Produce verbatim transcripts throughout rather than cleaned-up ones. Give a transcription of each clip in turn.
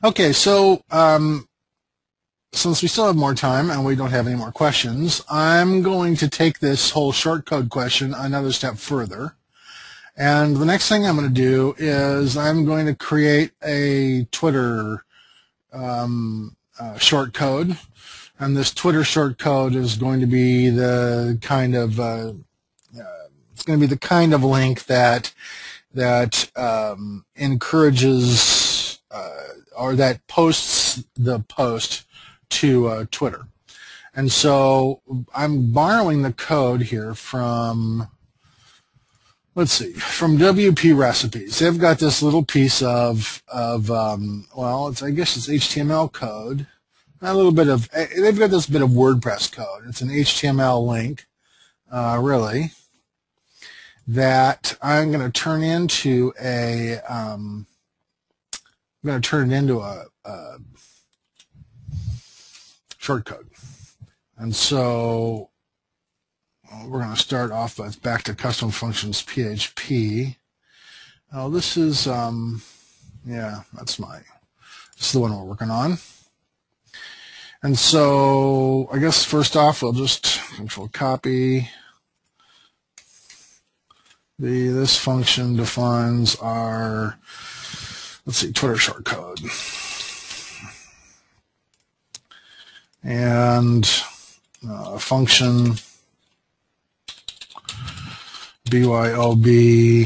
Okay, so um, since we still have more time and we don't have any more questions, I'm going to take this whole shortcode question another step further. And the next thing I'm going to do is I'm going to create a Twitter um, uh, shortcode. And this Twitter shortcode is going to be the kind of uh, uh, it's going to be the kind of link that that um, encourages uh, or that posts the post to uh, Twitter. And so I'm borrowing the code here from, let's see, from W P Recipes. They've got this little piece of, of um, well, it's, I guess it's H T M L code. A little bit of, they've got this bit of WordPress code. It's an H T M L link, uh, really, that I'm going to turn into a, um, I'm going to turn it into a, a shortcode. And so we're going to start off with back to custom functions P H P. Oh, this is, um, yeah, that's my, this is the one we're working on. And so I guess first off, we'll just control copy. The, this function defines our, let's see, Twitter shortcode. And uh, function B Y O B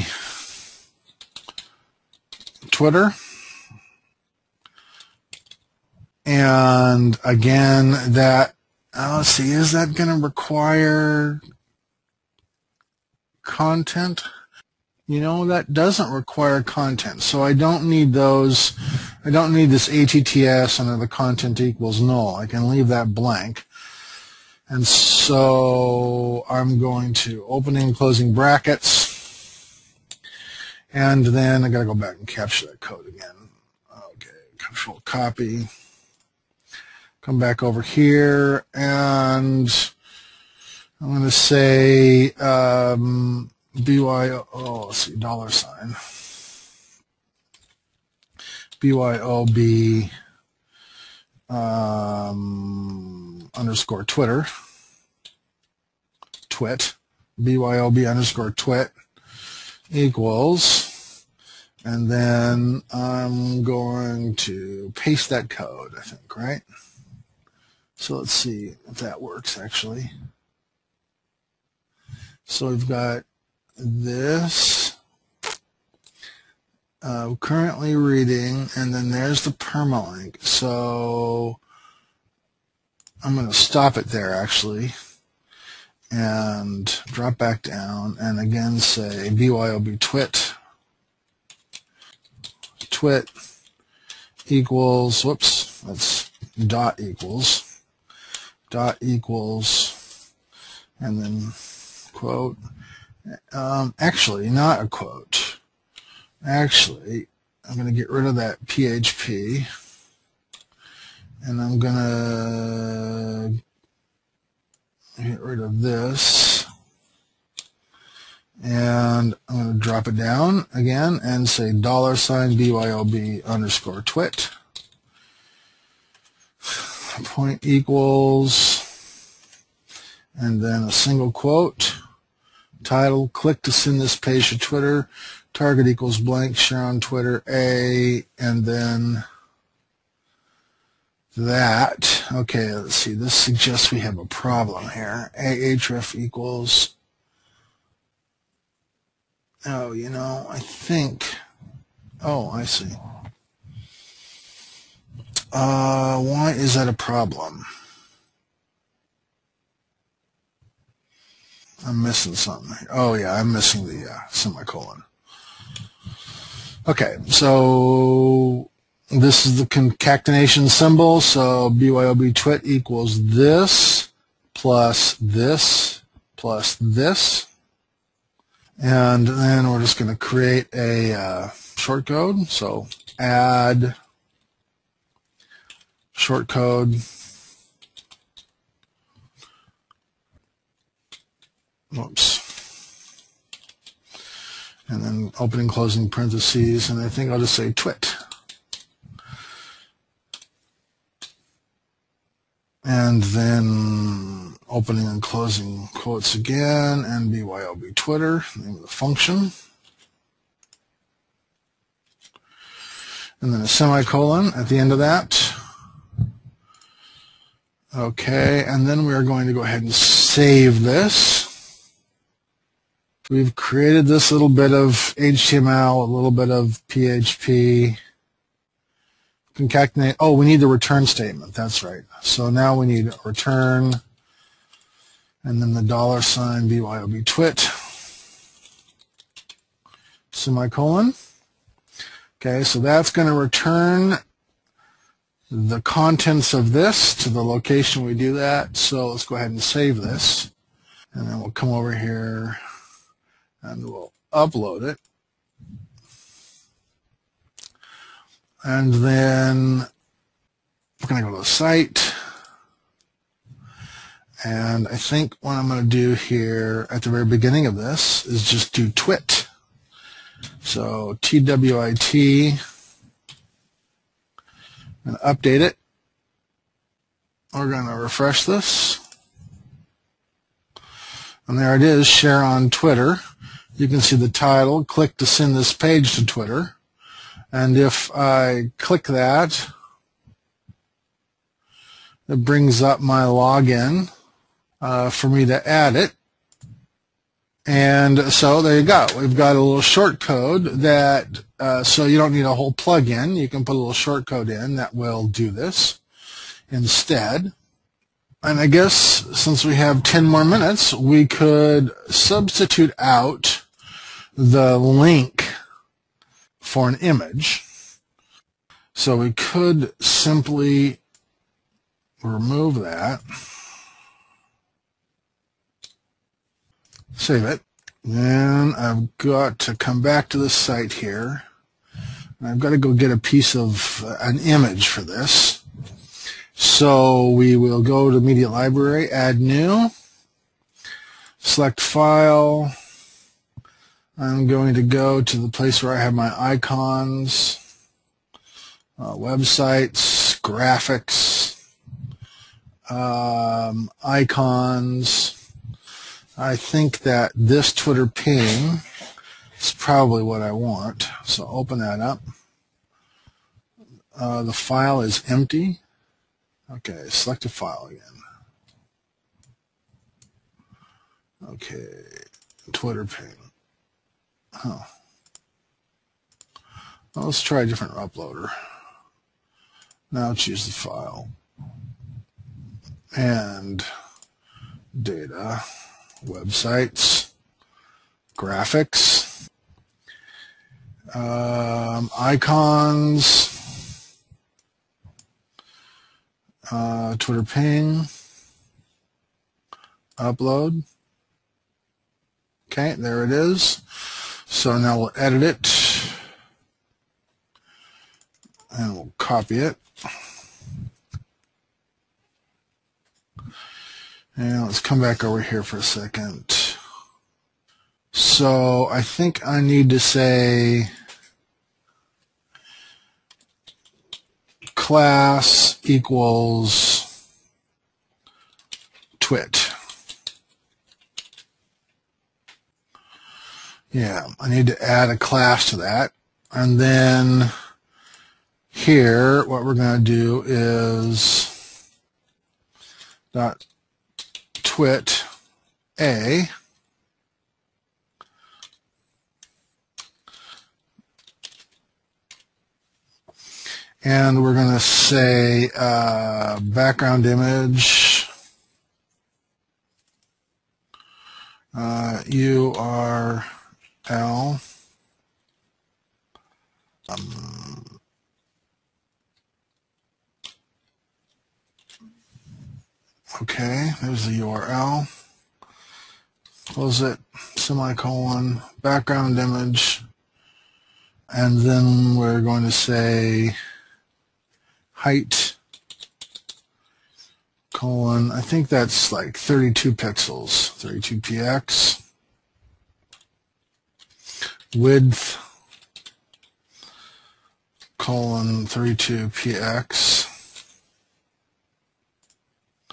Twitter. And again, that, uh, let's see, is that going to require content? You know, that doesn't require content. So I don't need those, I don't need this A T T S under the content equals null. I can leave that blank. And so I'm going to opening and closing brackets. And then I got to go back and capture that code again. Okay, control copy. Come back over here, and I'm going to say um, B Y O, oh, let's see, dollar sign, B Y O B um, underscore Twitter, twit, B Y O B underscore twit equals, and then I'm going to paste that code, I think, right? So let's see if that works, actually. So we've got this uh, currently reading, and then there's the permalink. So I'm going to stop it there, actually, and drop back down, and again say B Y O B twit, twit equals, whoops, that's dot equals. Dot equals, and then quote, um, actually not a quote, actually I'm going to get rid of that P H P, and I'm going to get rid of this, and I'm going to drop it down again and say dollar sign B Y O B underscore twit. Point equals, and then a single quote, title, click to send this page to Twitter, target equals blank, share on Twitter, A, and then that. Okay, let's see, this suggests we have a problem here. A href equals, oh, you know, I think, oh, I see. Uh, why is that a problem? I'm missing something. Oh, yeah, I'm missing the uh, semicolon. Okay, so this is the concatenation symbol. So B Y O B twit equals this plus this plus this. And then we're just going to create a uh, shortcode. So add shortcode, whoops, and then opening, closing parentheses, and I think I'll just say twit. And then opening and closing quotes again, and B Y O B Twitter, name of the function. And then a semicolon at the end of that. Okay, and then we're going to go ahead and save this. We've created this little bit of H T M L, a little bit of P H P. Concatenate. Oh, we need the return statement. That's right. So now we need return, and then the dollar sign B Y O B twit, semicolon. Okay, so that's going to return the contents of this to the location we do that. So let's go ahead and save this, and then we'll come over here and we'll upload it. And then we're going to go to the site. And I think what I'm going to do here at the very beginning of this is just do twit. So T W I T, and update it. We're going to refresh this. And there it is, share on Twitter. You can see the title, click to send this page to Twitter. And if I click that, it brings up my login uh, for me to add it. And so there you go. We've got a little shortcode that, uh, so you don't need a whole plugin. You can put a little shortcode in that will do this instead. And I guess since we have ten more minutes, we could substitute out the link for an image. So we could simply remove that, save it. Then I've got to come back to the site here. I've got to go get a piece of uh, an image for this. So we will go to Media Library, add new, select file. I'm going to go to the place where I have my icons, uh, websites, graphics, um, icons. I think that this Twitter ping is probably what I want. So open that up. Uh, the file is empty. Okay, select a file again. Okay, Twitter ping. Huh. Well, let's try a different uploader. Now choose the file. And data, websites, graphics, um, icons, uh, Twitter ping, upload. Okay, there it is. So now we'll edit it, and we'll copy it. And let's come back over here for a second. So I think I need to say class equals twit. Yeah, I need to add a class to that. And then here, what we're going to do is dot twit a and we're going to say uh, background image uh, U R L um, okay, there's the U R L. Close it, semicolon, background image, and then we're going to say height, colon, I think that's like thirty-two pixels, thirty-two P X. Width, colon, thirty-two P X.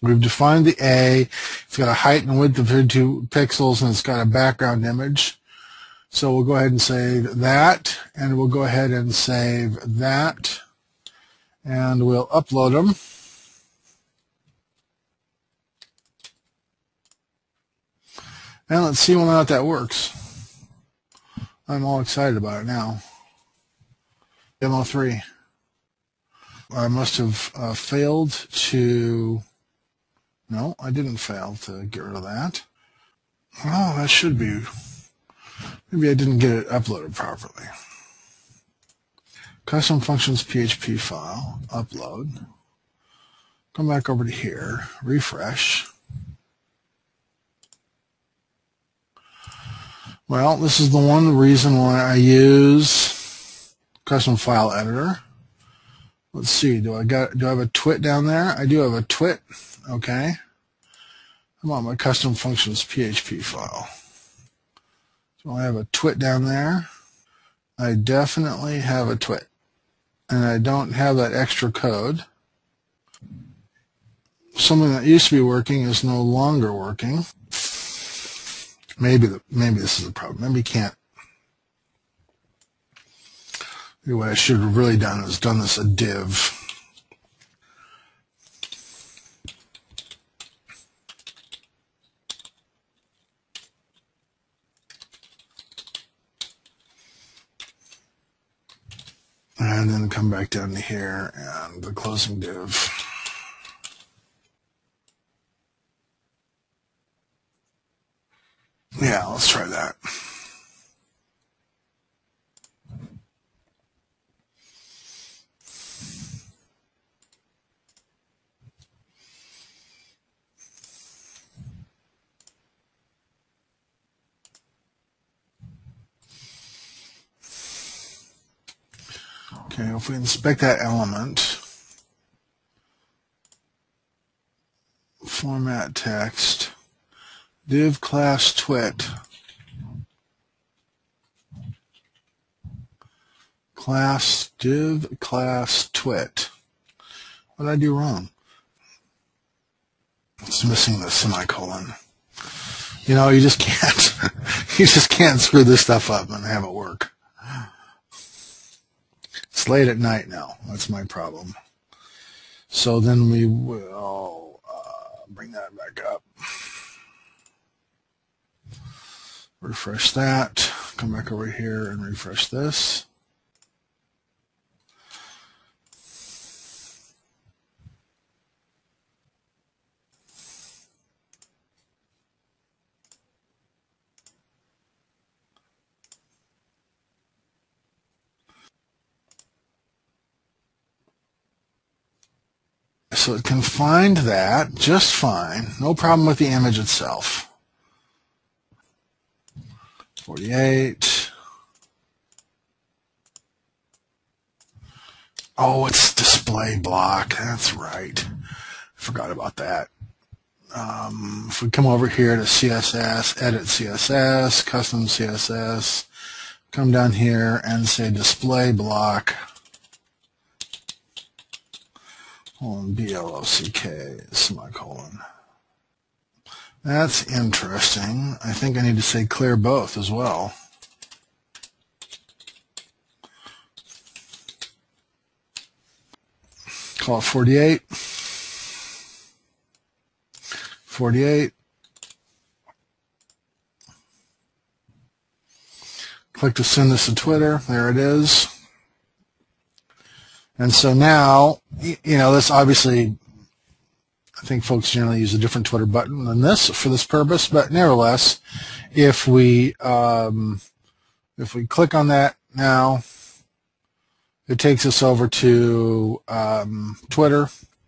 We've defined the A. It's got a height and width of thirty-two pixels, and it's got a background image. So we'll go ahead and save that, and we'll go ahead and save that, and we'll upload them. And let's see whether or not that works. I'm all excited about it now. Demo three. I must have uh, failed to... No, I didn't fail to get rid of that. Oh, that should be... Maybe I didn't get it uploaded properly. Custom functions P H P file, upload. Come back over to here, refresh. Well, this is the one reason why I use custom file editor. Let's see, do I got do I have a twit down there? I do have a twit. Okay. How about my custom functions P H P file? So I have a twit down there. I definitely have a twit. And I don't have that extra code. Something that used to be working is no longer working. Maybe the, maybe this is a problem. Maybe you can't. Maybe what I should have really done is done this a div. And then come back down to here and the closing div. Yeah, let's try that. Okay, if we inspect that element, format text, div class twit, class div class twit. What did I do wrong? It's missing the semicolon. You know, you just can't, you just can't screw this stuff up and have it work. It's late at night now. That's my problem. So then we will uh, bring that back up. Refresh that. Come back over here and refresh this. So it can find that just fine. No problem with the image itself. forty-eight. Oh, it's display block. That's right. Forgot about that. Um, if we come over here to C S S, edit C S S, custom C S S, come down here and say display block. B L O C K, semicolon. That's interesting. I think I need to say clear both as well. Call it forty-eight. forty-eight. Click to send this to Twitter. There it is. And so now, you know, this obviously, I think folks generally use a different Twitter button than this for this purpose, but nevertheless, if we um, if we click on that now, it takes us over to um, Twitter.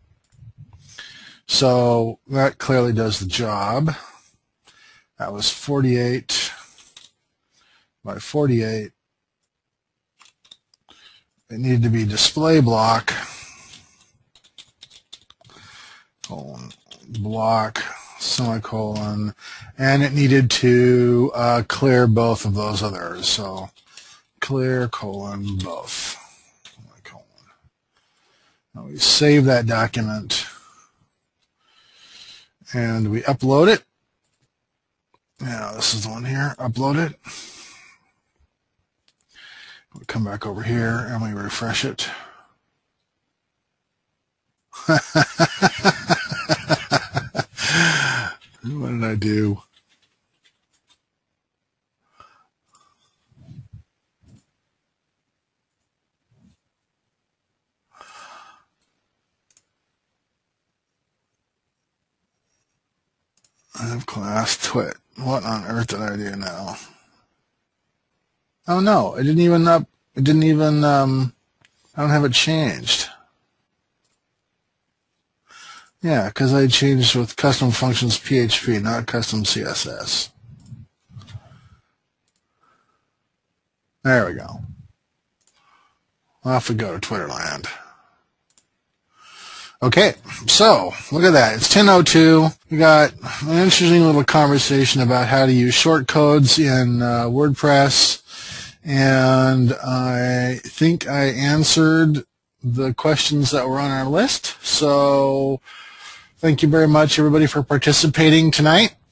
So that clearly does the job. That was forty-eight by forty-eight. It needed to be display block, colon, block, semicolon, and it needed to uh, clear both of those others. So clear, colon, both. Colon. Now we save that document. and we upload it. Now this is the one here. Upload it. We come back over here and we refresh it. What did I do? I have class twit. What on earth did I do now? Oh no, it didn't even up. It didn't even. Um, I don't have it changed. Yeah, because I changed with custom functions P H P, not custom C S S. There we go. Off we go to Twitterland. Okay, so look at that. It's ten oh two. We got an interesting little conversation about how to use shortcodes in uh, WordPress, and I think I answered the questions that were on our list. So thank you very much, everybody, for participating tonight.